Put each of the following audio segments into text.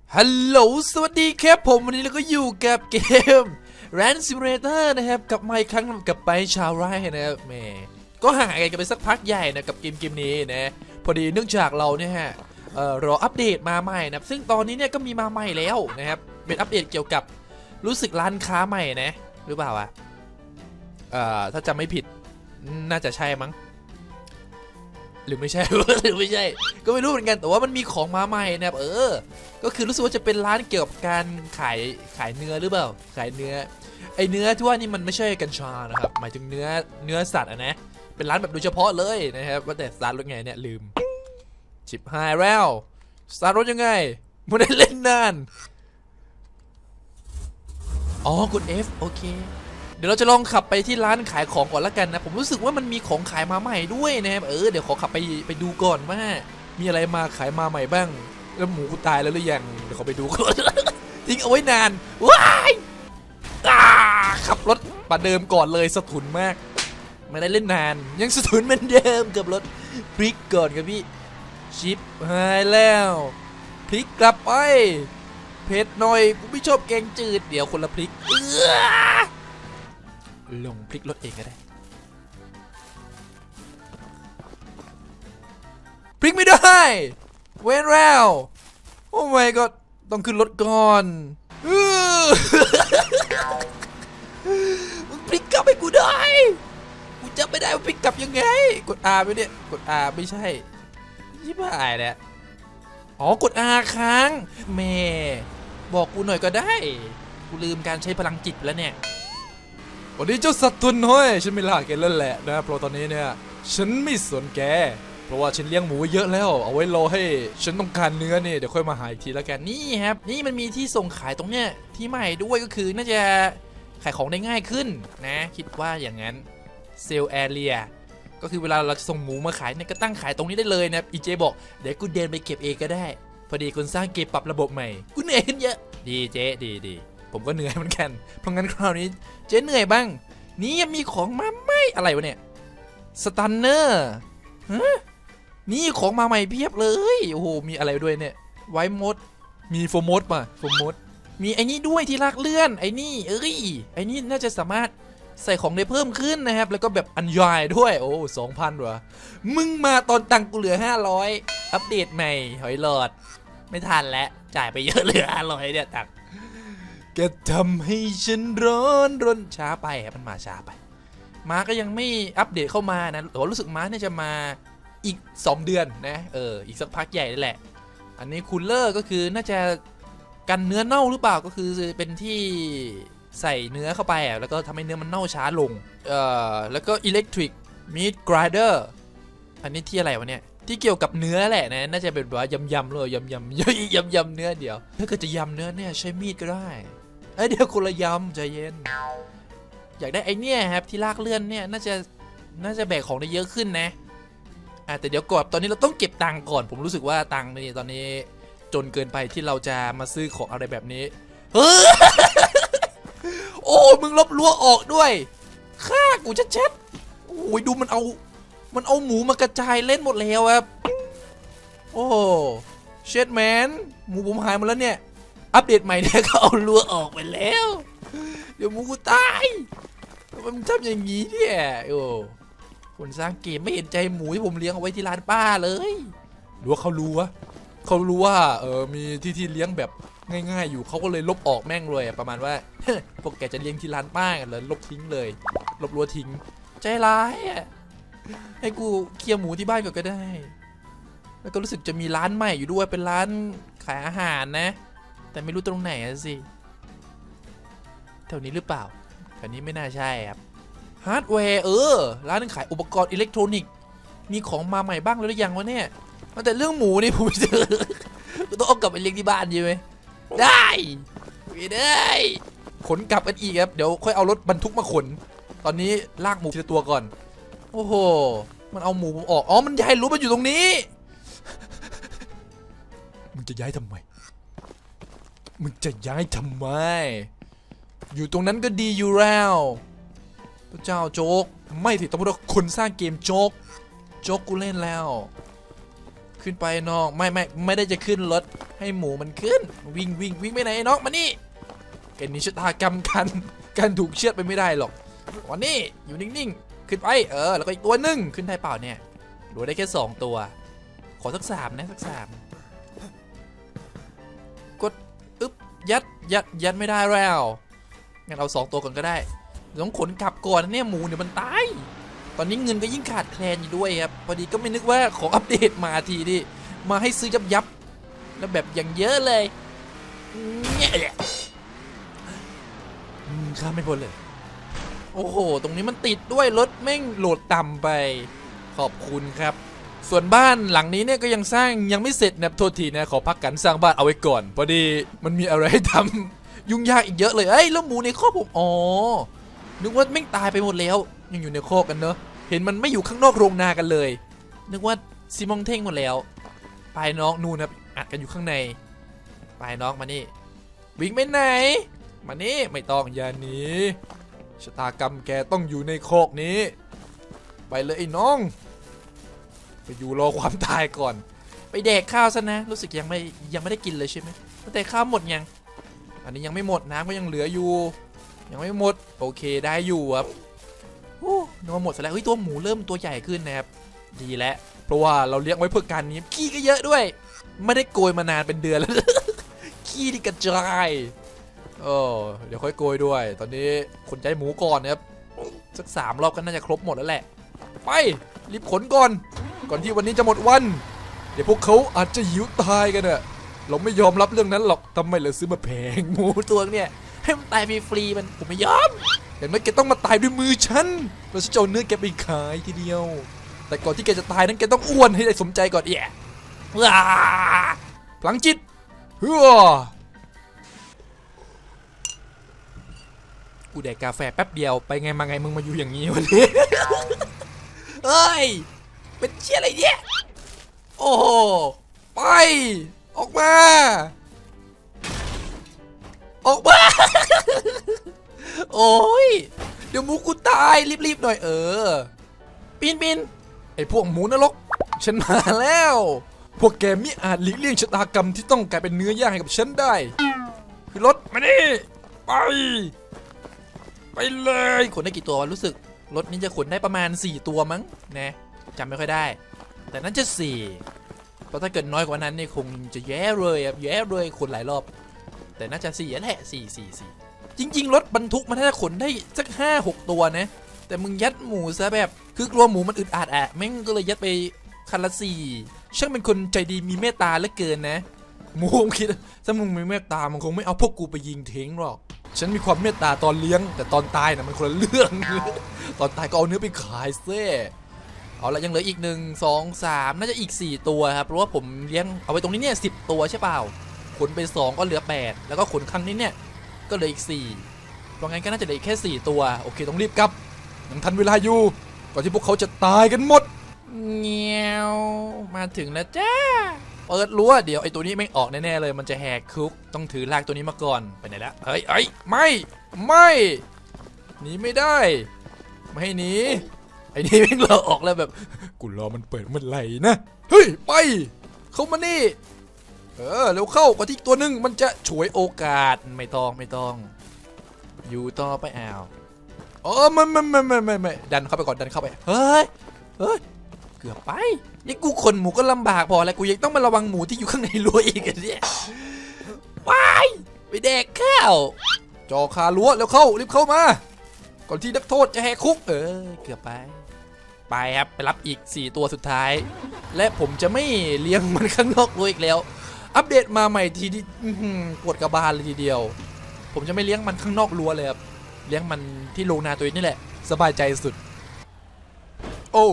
ฮัลโหลสวัสดีครับผมวันนี้เราก็อยู่กับเกม Run Simulator นะครับกลับมาอีกครั้งกับไปชาวไร่นะครับแม่ก็ห่างหายกันไปสักพักใหญ่นะกับเกมนี้นะพอดีเนื่องจากเราเนี่ยฮะรออัปเดตมาใหม่นะซึ่งตอนนี้เนี่ยก็มีมาใหม่แล้วนะครับเป็นอัปเดตเกี่ยวกับรู้สึกร้านค้าใหม่นะหรือเปล่าวะถ้าจำไม่ผิดน่าจะใช่มั้งหรือไม่ใช่ หรือไม่ใช่ก็ไม่รู้เหมือนกันแต่ว่ามันมีของมาใหม่นะครับก็คือรู้สึกว่าจะเป็นร้านเกี่ยวกับการขายเนื้อหรือเปล่าขายเนื้อไอเนื้อที่ว่านี่มันไม่ใช่กัญชานะครับหมายถึงเนื้อสัตว์นะเป็นร้านแบบโดยเฉพาะเลยนะครับว่าแต่สตาร์ทรถไงเนี่ยลืมชิบหายแล้วสตาร์ทรถยังไงไม่ได้เล่นนานอ๋อกด F โอเคเดี๋ยวเราจะลองขับไปที่ร้านขายของก่อนละกันนะผมรู้สึกว่ามันมีของขายมาใหม่ด้วยนะครับเดี๋ยวขอขับไปดูก่อนว่ามีอะไรมาขายมาใหม่บ้างแล้วหมูกูตายแล้วหรือยังเดี๋ยวขอไปดูก่อน ทิ้งเอาไว้นานว้ายขับรถประเดิมก่อนเลยสะทุนมากไม่ได้เล่นนานยังสะทุนเหมือนเดิมกับรถพลิกก่อนครับพี่ชิปหายแล้วพลิกกลับไปเผ็ดหน่อยกูไม่ชอบแกงจืดเดี๋ยวคนละพลิกลงพลิกรถเองก็ได้พลิกไม่ได้เว้นแล้วโอ้ไม่ก็ต้องขึ้นรถก่อนมึงพลิกกลับให้กูได้กูจำไม่ได้ว่าพลิกกลับยังไงกด R ไปเนี่ยกด R ไม่ใช่ชิบหายแหละอ๋อกด R ค้างแม่บอกกูหน่อยก็ได้กูลืมการใช้พลังจิตแล้วเนี่ยวันนี้เจ้าสัตว์ทุนน้อยฉันไม่ล่าแกแล้วแหละนะเพราะตอนนี้เนี่ยฉันไม่สนแกเพราะว่าฉันเลี้ยงหมูเยอะแล้วเอาไว้รอให้ฉันต้องการเนื้อเนี่ยเดี๋ยวค่อยมาหาอีกทีแล้วกันนี่ครับนี่มันมีที่ส่งขายตรงเนี้ยที่ใหม่ด้วยก็คือน่าจะขายของได้ง่ายขึ้นนะคิดว่าอย่างนั้นเซลล์แอเรียก็คือเวลาเราจะส่งหมูมาขายเนี่ยก็ตั้งขายตรงนี้ได้เลยนะอีเจบอกเดี๋ยวกูเดินไปเก็บเองก็ได้พอดีคนสร้างเกมปรับระบบใหม่กูเหนื่อยขึ้นเยอะดีเจ๊ดีผมก็เหนื่อยเหมือนกันเพราะงั้นคราวนี้เจ๊เหนื่อยบ้างนี่ยังมีของมาไม่อะไรวะเนี่ยสตันเนอร์นี่ของมาใหม่เพียบเลยโอ้โหมีอะไรด้วยเนี่ยไวมดมีโฟมดป่ะโฟมดมีไอ้นี่ด้วยที่ลากเลื่อนไอ้นี่ไอ้นี่น่าจะสามารถใส่ของได้เพิ่มขึ้นนะครับแล้วก็แบบอันยายด้วยโอ้2,000วะมึงมาตอนตังกูเหลือ500อัปเดตใหม่หอยหลอดไม่ทันแล้วจ่ายไปเยอะเหลือ500เนี่ยตักแกทำให้ฉันร้อนช้าไปครับมันมาช้าไปม้าก็ยังไม่อัปเดตเข้ามานะแต่ว่ารู้สึกม้าเนี่ยจะมาอีก2 เดือนนะอีกสักพักใหญ่เลยแหละอันนี้คูลเลอร์ก็คือน่าจะกันเนื้อเน่าหรือเปล่าก็คือเป็นที่ใส่เนื้อเข้าไปแล้วก็ทำให้เนื้อมันเน่าช้าลงแล้วก็อิเล็กทริกมีดกรายเดอร์อันนี้ที่อะไรวะเนี่ยที่เกี่ยวกับเนื้อแหละนะน่าจะเป็นแบบว่ายำเลยยำเนื้อเดี๋ยวถ้าเกิดจะยำเนื้อเนี่ยใช้มีดก็ได้เดี๋ยวคนละยำใจเย็นอยากได้ไอเนี่ยครับที่ลากเลื่อนเนี่ยน่าจะแบกของได้เยอะขึ้นนะแต่เดี๋ยวก่อนตอนนี้เราต้องเก็บตังค์ก่อนผมรู้สึกว่าตังค์นี่ตอนนี้จนเกินไปที่เราจะมาซื้อของอะไรแบบนี้โอ้มึงลบรั้วออกด้วยฆ่ากูจะเช็ดโอ้ยดูมันเอาหมูมากระจายเล่นหมดแล้วครับโอ้เช็ดแมนหมูผมหายหมดแล้วเนี่ยอัปเดตใหม่เนี่ยก็เอารั้วออกไปแล้วเดี๋ยวหมูกูตายมันทำอย่างนี้เนี่ยโอ้คนสร้างเกมไม่เห็นใจหมูที่ผมเลี้ยงเอาไว้ที่ร้านป้าเลยหรือว่าเขารู้ว่ามีที่เลี้ยงแบบง่ายๆอยู่เขาก็เลยลบออกแม่งเลยประมาณว่าพวกแกจะเลี้ยงที่ร้านป้ากันเลยลบทิ้งเลยลบรั้วทิ้งใจร้ายให้กูเคลียร์หมูที่บ้านก็ได้แล้วก็รู้สึกจะมีร้านใหม่อยู่ด้วยเป็นร้านขายอาหารนะแต่ไม่รู้ตรงไหนสิแถวนี้หรือเปล่าแถวนี้ไม่น่าใช่ครับฮาร์ดแวร์ร้านขายอุปกรณ์อิเล็กทรอนิกส์มีของมาใหม่บ้างหรือยังวะเนี่ยแต่เรื่องหมูนี่ผมเจอต้องเอากลับไปเลี้ยงที่บ้านใช่ไหมได้ไม่ได้ขนกลับกันอีกครับเดี๋ยวค่อยเอารถบรรทุกมาขนตอนนี้ลากหมูทีละตัวก่อนโอ้โหมันเอาหมูผมออกมันย้ายรู้มันอยู่ตรงนี้มึงจะย้ายทำไมอยู่ตรงนั้นก็ดีอยู่แล้วพระเจ้าโจ๊กไม่ถิต้องพูดว่าคนสร้างเกมโจ๊กกูเล่นแล้วขึ้นไปน้องไม่ได้จะขึ้นรถให้หมูมันขึ้นวิ่งไปไหนน้องมานี่แกนี่ชะตากรรมการถูกเชือดไปไม่ได้หรอกวันนี้อยู่นิ่งๆขึ้นไปแล้วก็อีกตัวหนึ่งขึ้นได้เปล่าเนี่ยดูได้แค่2ตัวขอสัก3นะสัก3กดอึ๊บยัดไม่ได้แล้วงั้นเอา2ตัวก่อนก็ได้ต้องขนกลับก่อนเนี่ยหมูเดี๋ยวมันตายตอนนี้เงินก็ยิ่งขาดแคลนอยู่ด้วยครับพอดีก็ไม่นึกว่าของอัปเดตมาทีดิมาให้ซื้อยับแล้วแบบอย่างเยอะเลยเนี่ยข้ามไม่พ้นเลยโอ้โหตรงนี้มันติดด้วยรถแม่งโหลดต่ำไปขอบคุณครับส่วนบ้านหลังนี้เนี่ยก็ยังสร้างยังไม่เสร็จนะโทษทีนะขอพักกันสร้างบ้านเอาไว้ก่อนพอดีมันมีอะไรให้ทำยุ่งยากอีกเยอะเลยแล้วหมูในคอกผมนึกว่าแม่งตายไปหมดแล้วยังอยู่ในคอกกันเนอะเห็นมันไม่อยู่ข้างนอกโรงนากันเลยนึกว่าซิมองเท่งหมดแล้วไปน้องนู่นนะอัดกันอยู่ข้างในไปน้องมานี่วิ่งไปไหนมานี่ไม่ต้องอย่าหนีชะตากรรมแกต้องอยู่ในคอกนี้ไปเลยไอ้น้องไปอยู่รอความตายก่อนไปแดกข้าวซะนะรู้สึกยังไม่ได้กินเลยใช่ไหมแต่ข้าวหมดยังอันนี้ยังไม่หมดน้ำก็ยังเหลืออยู่ยังไม่หมดโอเคได้อยู่ครับโอ้นึกว่าหมดซะแล้วตัวหมูเริ่มตัวใหญ่ขึ้นนะครับดีแล้วเพราะว่าเราเลี้ยงไว้เพื่อการนี้ขี้ก็เยอะด้วยไม่ได้โกยมานานเป็นเดือนแล้ว ขี้ที่กระจายเดี๋ยวค่อยโกยด้วยตอนนี้ขนใจหมูก่อนนะครับสัก3 รอบก็น่าจะครบหมดแล้วแหละไปรีบขนก่อนที่วันนี้จะหมดวันเดี๋ยวพวกเขาอาจจะหิวตายกันอะเราไม่ยอมรับเรื่องนั้นหรอกทำไมเราซื้อมาแพงหมูตัวเนี่ยให้มันตายฟรีๆผมไม่ยอมเห็นไหมแกต้องมาตายด้วยมือฉันเราจะเอาเนื้อแกไปขายทีเดียวแต่ก่อนที่แกจะตายนั้นแกต้องอ้วนให้ได้สมใจก่อนพลังจิตกูแดกกาแฟแป๊บเดียวไปไงมาไงมึงมาอยู่อย่างนี้วันนี้ เฮ้ยเป็นเชี่ยอะไรเนี่ยโอ้โหไปออกมาโอ้ยเดี๋ยวหมูกูตายรีบๆหน่อยปีนไอ้พวกหมูนรกฉันมาแล้วพวกแกมิอาจหลีกเลี่ยงชะตากรรมที่ต้องกลายเป็นเนื้อย่างให้กับฉันได้คือรถมานี่ไปเลยขนได้กี่ตัวรู้สึกรถนี้จะขนได้ประมาณ4 ตัวมั้งนะจำไม่ค่อยได้แต่นั่นจะ4เพราะถ้าเกิดน้อยกว่านั้นนี่คงจะแย่เลยขนหลายรอบแต่น่าจะ4แหละ4จริงๆรถบรรทุกมันน่าจะขนได้สัก5-6 ตัวนะแต่มึงยัดหมูซะแบบคือกลัวหมูมันอึดอัดแม่งก็เลยยัดไปคันละ4ช่างเป็นคนใจดีมีเมตตาเหลือเกินนะหมูผมคิดถ้ามึงมีเมตตามันคงไม่เอาพวกกูไปยิงทิ้งหรอกฉันมีความเมตตาตอนเลี้ยงแต่ตอนตายนะมันคนละเรื่อง ตอนตายก็เอาเนื้อไปขายเซ่เอาละยังเหลืออีก1 2 3น่าจะอีก4 ตัวครับเพราะว่าผมเลี้ยงเอาไว้ตรงนี้เนี่ย10 ตัวใช่เปล่าขนไป2ก็เหลือ8แล้วก็ขนครั้งนี้เนี่ยก็เหลืออีก4เพราะงั้นก็น่าจะเหลือแค่4 ตัวโอเคต้องรีบกลับยังทันเวลาอยู่ก่อนที่พวกเขาจะตายกันหมดเงี้ยวมาถึงแล้วจ้าเปิดรั้วเดี๋ยวไอ้ตัวนี้ไม่ออกแน่ๆเลยมันจะแหกคุกต้องถือลากตัวนี้มาก่อนไปไหนละเฮ้ยไม่หนีไม่ได้ไม่ให้หนีไอ้นี่แม่งรอออกแล้วแบบกูรอมันเปิดเมื่อไหร่นะเฮ้ยไปเข้ามานี่เร็วเข้าก่อนที่ตัวนึงมันจะฉวยโอกาสไม่ต้องอยู่ต่อไปไม่ดันเข้าไปก่อนดันเข้าไปเฮ้ยเกือบไปนี่กูขนหมูก็ลำบากพอแล้วกูยังต้องมาระวังหมูที่อยู่ข้างในรั้วอีกเนี่ยไปแดกข้าวจ่อคารั้วแล้วเข้ารีบเข้ามาก่อนที่นักโทษจะแหกคุกเกือบไปครับไปรับอีก4 ตัวสุดท้ายและผมจะไม่เลี้ยงมันข้างนอกรั้วอีกแล้วอัปเดตมาใหม่ทีนี้ปวดกระบาลเลยทีเดียวผมจะไม่เลี้ยงมันข้างนอกรั้วเลยครับเลี้ยงมันที่โรงนาตัวนี้แหละสบายใจสุดโอ้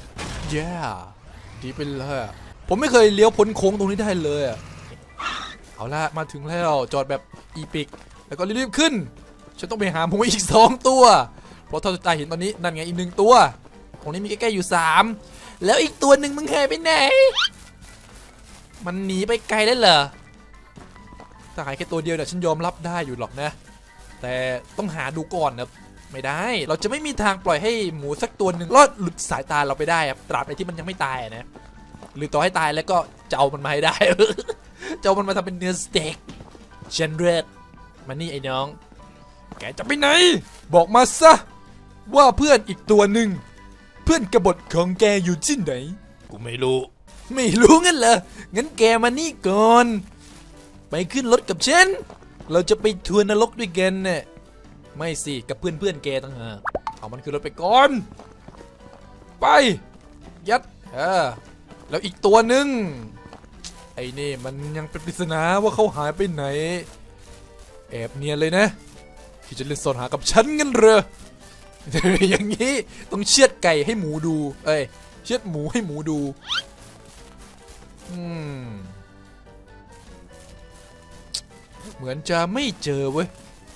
ดีไปเลยผมไม่เคยเลี้ยวพ้นโค้งตรงนี้ได้เลยเอาละมาถึงแล้วจอดแบบอีพิกแล้วก็รีบขึ้นฉันต้องไปหาหมูอีก2 ตัวเพราะเท่าที่ตาเห็นตอนนี้นั่นไงอีก1 ตัวตรงนี้มีใกล้ๆอยู่3แล้วอีกตัวหนึ่งมึงหายไปไหนมันหนีไปไกลแล้วเหรอถ้าหายแค่ตัวเดียวเนี่ยฉันยอมรับได้อยู่หรอกนะแต่ต้องหาดูก่อนนะไม่ได้เราจะไม่มีทางปล่อยให้หมูสักตัวหนึ่งรอดหลุดสายตาเราไปได้ครับตราบใดที่มันยังไม่ตายนะหรือต่อให้ตายแล้วก็จะเอามันมาให้ได้ จะเอามันมาทำเป็นเนื้อสเต็กเชนเรดมานี่ไอ้น้องแกจะไปไหนบอกมาซะว่าเพื่อนอีกตัวหนึ่งเพื่อนกบฏของแกอยู่ที่ไหนกูไม่รู้งั้นเหรองั้นแกมานี่ก่อนไปขึ้นรถกับฉันเราจะไปทัวร์นรกด้วยกันเนี่ยไม่สิกับเพื่อนแกต่างหากเอามันขึ้นรถไปก่อนไปยัดแล้วอีกตัวหนึ่งไอ้นี่มันยังเป็นปริศนาว่าเขาหายไปไหนแอบเนียนเลยนะที่จะเล่นซ่อนหากับฉันงั้นเหรอ อย่างนี้ต้องเชือดไก่ให้หมูดูเชือดหมูให้หมูดูเหมือนจะไม่เจอเว้ย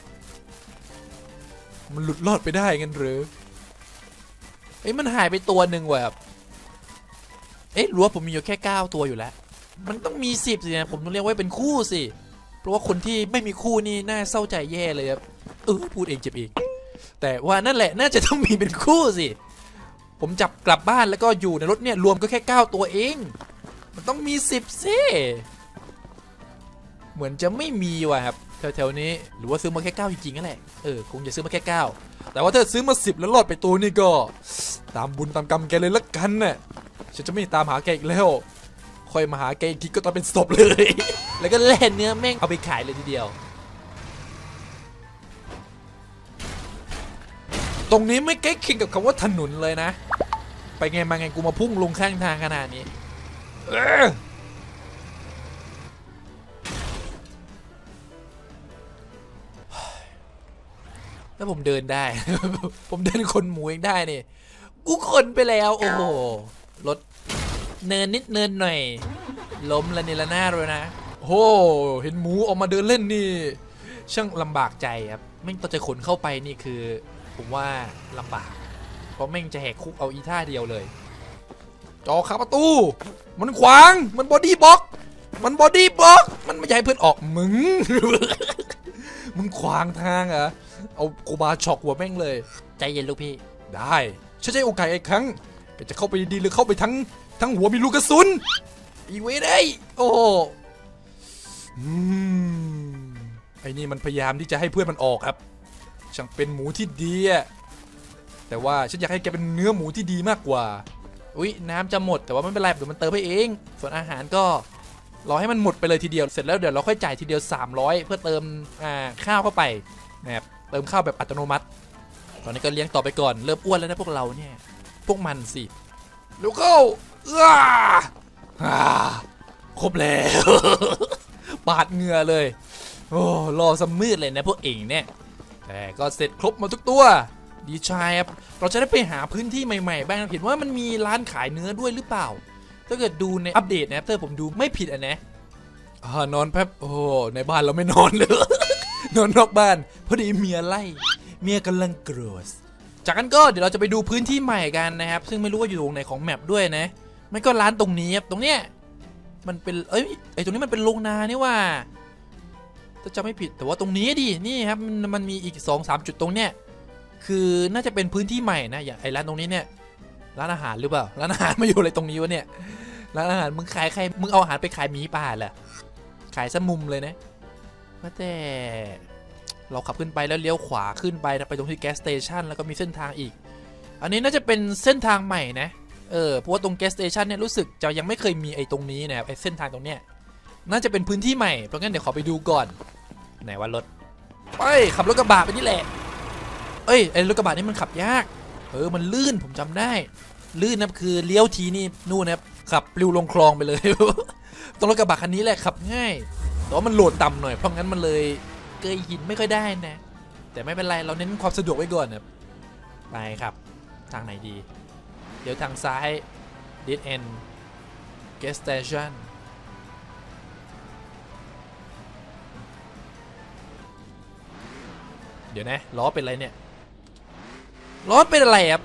มันหลุดรอดไปได้งั้นเหรอมันหายไปตัวหนึ่งว่ะรั้วผมมีอยู่แค่9ตัวอยู่แล้วมันต้องมี10สินะผมต้องเรียกว่าเป็นคู่สิเพราะว่าคนที่ไม่มีคู่นี่น่าเศร้าใจแย่เลยครับพูดเองเจ็บเองแต่ว่านั่นแหละน่าจะต้องมีเป็นคู่สิผมจับกลับบ้านแล้วก็อยู่ในรถเนี่ยรวมก็แค่9ตัวเองมันต้องมี10สิเหมือนจะไม่มีว่ะครับแถวๆนี้หรือว่าซื้อมาแค่9จริงๆนั่นแหละคงจะซื้อมาแค่9แต่ว่าถ้าซื้อมา10แล้วรอดไปตัวนี่ก็ตามบุญตามกรรมแกเลยละกันน่ะฉันจะไม่ตามหาแกอีกแล้วค่อยมาหาแกอีกทีก็ตอนเป็นศพเลย แล้วก็แล่นเนื้อแม่งเอาไปขายเลยทีเดียวตรงนี้ไม่ใกล้เคียงกับคำว่าถนนเลยนะไปไงมาไงกูมาพุ่งลงข้างทางขนาดนี้แล้วผมเดินได้ ผมเดินคนหมูเองได้นี่กูคนไปแล้วโอ้โหรถเนินนิดเนินหน่อยล้มละนิละหน้าเลยนะโอ้เห็นหมูออกมาเดินเล่นนี่ช่างลำบากใจครับแม่งต้องจะขนเข้าไปนี่คือผมว่าลำบากเพราะแม่งจะแหกคุกเอาอีท่าเดียวเลยจอคาประตูมันขวางมันบอดี้บล็อกมันไม่ให้เพื่อนออกมึง มึงขวางทางเหรอเอาโกบาช็อกหัวแม่งเลยใจเย็นลูกพี่ได้ฉันใช้โอกาสอีกครั้งจะเข้าไปดีหรือเข้าไปทั้งหัวมีลูกกระสุนอีเวได้โอ้ไอ้นี่มันพยายามที่จะให้เพื่อนมันออกครับช่างเป็นหมูที่ดีแต่ว่าฉันอยากให้แกเป็นเนื้อหมูที่ดีมากกว่าน้ำจะหมดแต่ว่าไม่เป็นไรเดี๋ยวมันเติมให้เองส่วนอาหารก็รอให้มันหมดไปเลยทีเดียวเสร็จแล้วเดี๋ยวเราค่อยจ่ายทีเดียว300เพื่อเติมข้าวเข้าไปนะครับเติมข้าวแบบอัตโนมัติตอนนี้ก็เลี้ยงต่อไปก่อนเริ่มอ้วนแล้วนะพวกเราเนี่ยพวกมันสิเร็วเข้าครบแล้ว ปาดเหงื่อเลยโอ้รอสมืดเลยนะพวกเองเนี่ยแต่ก็เสร็จครบหมดทุกตัวดีใจครับเราจะได้ไปหาพื้นที่ใหม่ๆบ้างเห็นว่ามันมีร้านขายเนื้อด้วยหรือเปล่าถ้าเกิดดูในอัปเดตนะครับถ้าผมดูไม่ผิดนะนอนแป๊บโอ้ในบ้านเราไม่นอนเลย นอนนอกบ้านพอดีเมียไล่เมียกำลังโกรธจากนั้นก็เดี๋ยวเราจะไปดูพื้นที่ใหม่กันนะครับซึ่งไม่รู้ว่าอยู่ตรงไหนของแมปด้วยนะไม่ก็ร้านตรงนี้ครับตรงเนี้ยมันเป็นตรงนี้มันเป็นโรงนานี่ว่าถ้าจำไม่ผิดแต่ว่าตรงนี้ดินี่ครับมันมีอีก 2-3 จุดตรงเนี้ยคือน่าจะเป็นพื้นที่ใหม่นะอย่างไอ้ร้านตรงนี้เนี่ยร้านอาหารหรือเปล่าร้านอาหารมาอยู่อะไรตรงนี้วะเนี่ยร้านอาหารมึงขายใครมึงเอาอาหารไปขายหมีป่าเหรอขายซะมุมเลยนะแต่เราขับขึ้นไปแล้วเลี้ยวขวาขึ้นไปตรงที่แก๊สสเตชันแล้วก็มีเส้นทางอีกอันนี้น่าจะเป็นเส้นทางใหม่นะเพราะว่าตรงแก๊สสเตชันเนี่ยรู้สึกจะยังไม่เคยมีไอ้ตรงนี้นะครับไอ้เส้นทางตรงเนี้ยน่าจะเป็นพื้นที่ใหม่เพราะงั้นเดี๋ยวขอไปดูก่อนไหนว่ารถไปขับรถกระบะไปนี่แหละไอ้รถกระบะนี่มันขับยากมันลื่นผมจำได้ลื่นนะคือเลี้ยวทีนี่นู่นนะครับขับปลิวลงคลองไปเลย ตรงรถกระบะคันนี้แหละขับง่ายแต่ว่ามันโหลดต่ำหน่อยเพราะงั้นมันเลยเกยหินไม่ค่อยได้นะแต่ไม่เป็นไรเราเน้นความสะดวกไว้ก่อนนะไปครับทางไหนดีเดี๋ยวทางซ้าย Dead End Gas Station เดี๋ยวนะล้อเป็นอะไรเนี่ยล้อเป็นอะไรครับ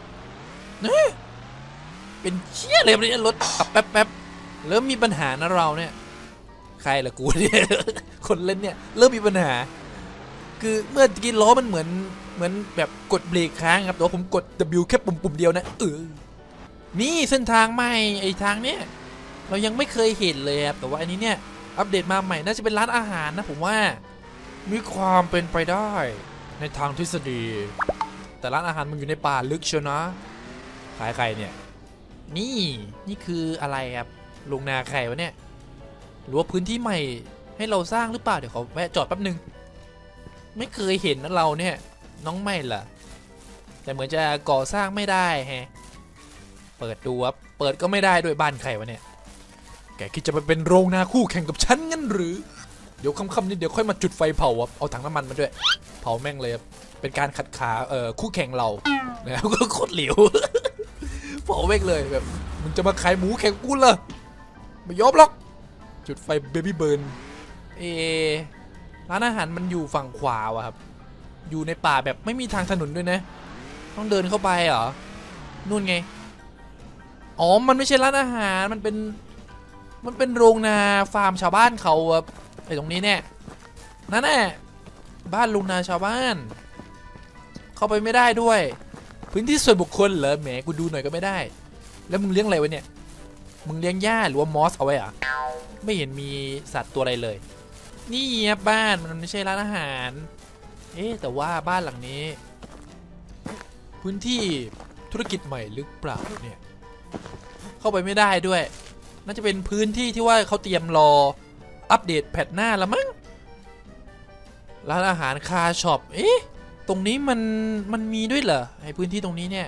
เป็นเชี่ยเลยเนี่ยรถขับแป๊บเริ่มมีปัญหานะเราเนี่ยใครล่ะกูเนี่ยคนเล่นเนี่ยเริ่มมีปัญหาคือเมื่อกี้ล้อมันเหมือนแบบกดเบรกค้างครับแต่ว่าผมกด W แค่ปุ่มเดียวนะนี่เส้นทางใหม่ไอ้ทางเนี้ยเรายังไม่เคยเห็นเลยครับแต่ว่าอันนี้เนี่ยอัปเดตมาใหม่น่าจะเป็นร้านอาหารนะผมว่ามีความเป็นไปได้ในทางทฤษฎีแต่ร้านอาหารมันอยู่ในป่าลึกเชียวนะขายใครเนี่ยนี่คืออะไรครับโรงนาใครวะเนี่ยหรือว่าพื้นที่ใหม่ให้เราสร้างหรือเปล่าเดี๋ยวขอแวะจอดแป๊บนึงไม่เคยเห็นนะเราเนี่ยน้องไม่ล่ะแต่เหมือนจะก่อสร้างไม่ได้แฮะเปิดดูครับเปิดก็ไม่ได้ด้วยบ้านใครวะเนี่ยแกคิดจะไปเป็นโรงนาคู่แข่งกับฉันงั้นหรือเดี๋ยวค่ำๆนี้เดี๋ยวค่อยมาจุดไฟเผาครับเอาถังน้ำมันมาด้วยเผาแม่งเลยครับเป็นการขัดขาคู่แข่งเราแล้วก็โคตรเหลวเผาแม่งเลยแบบมึงจะมาขายหมูแข่งกูเหรอไม่ยอมหรอกจุดไฟเบบี้เบิร์นร้านอาหารมันอยู่ฝั่งขวาวะครับอยู่ในป่าแบบไม่มีทางถนนด้วยนะต้องเดินเข้าไปเหรอนู่นไงอ๋อมันไม่ใช่ร้านอาหารมันเป็นโรงนาฟาร์มชาวบ้านเขาไอ้ตรงนี้เนี่ยนั่นแหละบ้านโรงนาชาวบ้านเข้าไปไม่ได้ด้วยพื้นที่ส่วนบุคคลเหรอแหมกูดูหน่อยก็ไม่ได้แล้วมึงเลี้ยงอะไรวะเนี่ยมึงเลี้ยงหญ้าหรือว่ามอสเอาไว้อะไม่เห็นมีสัตว์ตัวอะไรเลยนี่บ้านมันไม่ใช่ร้านอาหารแต่ว่าบ้านหลังนี้พื้นที่ธุรกิจใหม่หรือเปล่าเนี่ยเข้าไปไม่ได้ด้วยน่าจะเป็นพื้นที่ที่ว่าเขาเตรียมรออัปเดตแพทหน้าละมั้งร้านอาหารคาช็อปตรงนี้มันมีด้วยเหรอไอพื้นที่ตรงนี้เนี่ย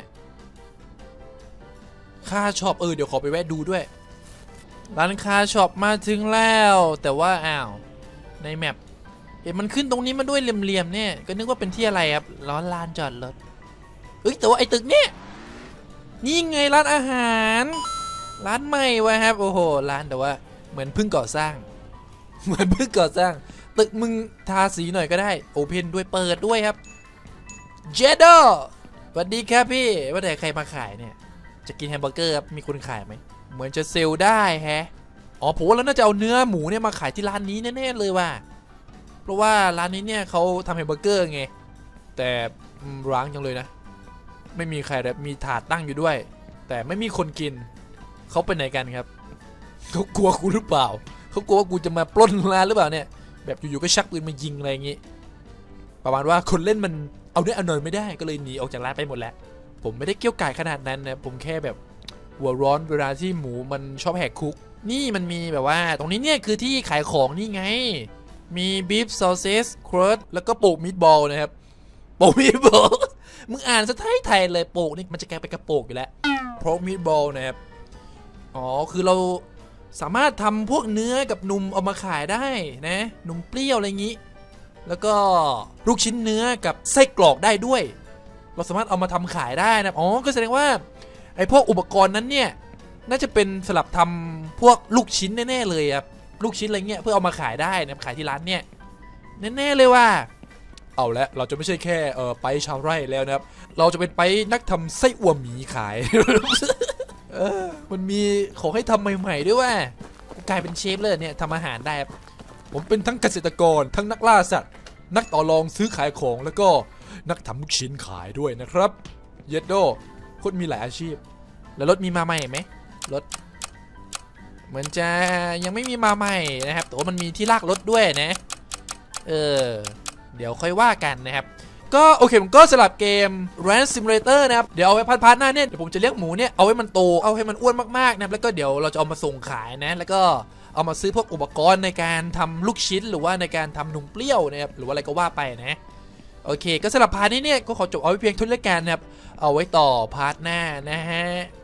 คาช็อปเดี๋ยวขอไปแวะดูด้วยร้านคาช็อปมาถึงแล้วแต่ว่าในแมปเห็นมันขึ้นตรงนี้มาด้วยเหลี่ยมๆเนี่ยก็นึกว่าเป็นที่อะไรครับร้านลานจอดรถแต่ว่าไอตึกเนี่ยนี่ไงร้านอาหารร้านใหม่วะครับโอ้โหร้านแต่ว่าเหมือนเพิ่งก่อสร้างตึกมึงทาสีหน่อยก็ได้โอเพนด้วยเปิดด้วยครับเจโดสวัสดีครับพี่ว่าแต่ใครมาขายเนี่ยจะกินแฮมเบอร์เกอร์ครับมีคนขายไหมเหมือนจะเซลได้แฮะผมว่าแล้วน่าจะเอาเนื้อหมูเนี่ยมาขายที่ร้านนี้แน่ๆเลยว่ะเพราะว่าร้านนี้เนี่ยเขาทำแฮมเบอร์เกอร์ไงแต่ร้างจังเลยนะไม่มีใครแบบมีถาดตั้งอยู่ด้วยแต่ไม่มีคนกินเขาไปไหนกันครับเขากลัวกูหรือเปล่าเขากลัวว่ากูจะมาปล้นร้านหรือเปล่าเนี่ยแบบอยู่ๆก็ชักปืนมายิงอะไรอย่างงี้ประมาณว่าคนเล่นมันเอาได้เอาหน่อยไม่ได้ก็เลยหนีออกจากร้านไปหมดแล้วผมไม่ได้เกี่ยวก่ายขนาดนั้นนะผมแค่แบบหัวร้อนเวลาที่หมูมันชอบแหกคุกนี่มันมีแบบว่าตรงนี้เนี่ยคือที่ขายของนี่ไงมีบีฟซอสเซสครัสแล้วก็โปกมิตบอลนะครับโปกมิตบอลมึงอ่านซะไทยเลยโปกนี่มันจะกลายเป็นกระโปกอยู่แล้วโปกมิตบอลนะครับคือเราสามารถทำพวกเนื้อกับนมเอามาขายได้นะนมเปรี้ยวอะไรอย่างนี้แล้วก็ลูกชิ้นเนื้อกับไส้กรอกได้ด้วยเราสามารถเอามาทำขายได้นะก็แสดงว่าไอ้พวกอุปกรณ์นั้นเนี่ยน่าจะเป็นสำหรับทำพวกลูกชิ้นแน่ๆเลยครับลูกชิ้นอะไรเงี้ยเพื่อเอามาขายได้นะขายที่ร้านเนี่ยแน่ๆเลยว่าเอาละเราจะไม่ใช่แค่ไปชาวไร่แล้วนะครับเราจะเป็นไปนักทำไส้อั่วหมีขาย มันมีของให้ทำใหม่ๆด้วยว่ากลายเป็นเชฟเลยเนี่ยทำอาหารได้ผมเป็นทั้งเกษตรกรทั้งนักล่าสัตว์นักต่อรองซื้อขายของแล้วก็นักทำลูกชิ้นขายด้วยนะครับเยดโดคนมีหลายอาชีพแล้วรถมีมาใหม่ไหมรถเหมือนจะยังไม่มีมาใหม่นะครับแต่ว่ามันมีที่ลากรถด้วยนะเดี๋ยวค่อยว่ากันนะครับก็โอเคผมก็สลับเกม Ranch Simulator นะครับเดี๋ยวเอาไว้พาร์ทหน้าเนี่ยเดี๋ยวผมจะเลี้ยงหมูเนี่ยเอาไว้มันโตเอาให้มันอ้วนมากๆนะครับแล้วก็เดี๋ยวเราจะเอามาส่งขายนะแล้วก็เอามาซื้อพวกอุปกรณ์ในการทำลูกชิ้นหรือว่าในการทำนมเปรี้ยวนะครับหรือว่าอะไรก็ว่าไปนะโอเคก็สลับพาร์ทนี้เนี่ยก็ขอจบเอาไว้เพียงเท่านี้แล้วกันนะครับเอาไว้ต่อพาร์ทหน้านะฮะ